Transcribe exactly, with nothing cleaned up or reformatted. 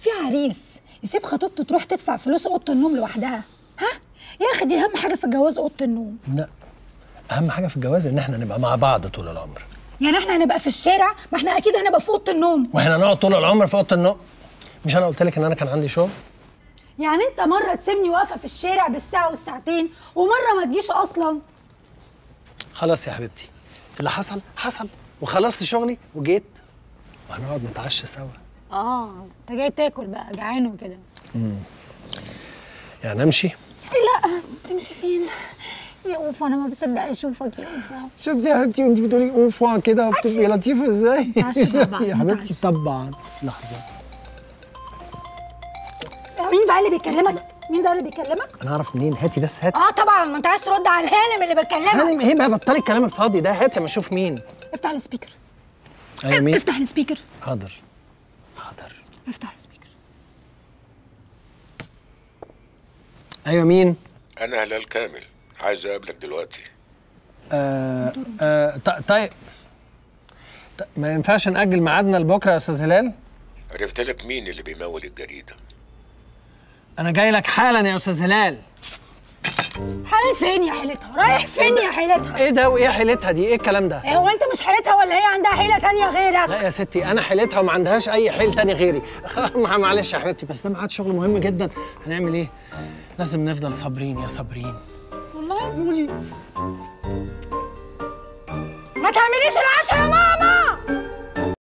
في عريس يسيب خطيبته تروح تدفع فلوس اوضه النوم لوحدها؟ ها يا اخي دي اهم حاجه في الجواز اوضه النوم. لا، اهم حاجه في الجواز ان احنا نبقى مع بعض طول العمر. يعني احنا هنبقى في الشارع؟ ما احنا اكيد هنبقى في اوضه النوم. واحنا هنقعد طول العمر في اوضه النوم؟ مش انا قلت لك ان انا كان عندي شغل؟ يعني انت مره تسيبني واقفه في الشارع بالساعه والساعتين ومره ما تجيش اصلا؟ خلاص يا حبيبتي، اللي حصل حصل وخلصت شغلي وجيت وهنقعد نتعشى سوا. اه انت جاي تاكل بقى، جعان وكده. امم يعني امشي؟ لا تمشي فين يا اوفا؟ انا ما بصدق اشوفك يا اوفا. شفتي يا حبيبتي وانت بتقولي اوفا كده وبتبقي لطيفه ازاي؟ يا حبيبتي طبعا. لحظه، مين بقى اللي بيكلمك؟ مين ده اللي بيكلمك؟ انا اعرف منين؟ هاتي بس هاتي. اه طبعا، ما انت عايز ترد على الهانم اللي بتكلمك. هانم ايه بقى؟ بطلي الكلام الفاضي ده، هاتي اما اشوف مين. افتح السبيكر. ايوه مين؟ افتح السبيكر. حاضر حاضر. افتح السبيكر. ايوه مين؟ انا هلال كامل، عايز اقابلك دلوقتي. آه آه طيب، ما ينفعش نأجل ميعادنا لبكره يا استاذ هلال؟ عرفت لك مين اللي بيمول الجريده. انا جاي لك حالا يا استاذ هلال. حالل فين يا حيلتها؟ رايح فين يا حيلتها؟ ايه ده وايه حيلتها دي؟ ايه الكلام ده؟ هو انت مش حيلتها ولا هي عندها حيله تانية غيرك؟ لا يا ستي، انا حيلتها وما عندهاش اي حيل تاني غيري. معلش يا حبيبتي، بس ده ميعاد شغل مهم جدا. هنعمل ايه؟ لازم نفضل صابرين يا صابرين. والله قولي ما تعمليش العشاء يا ماما.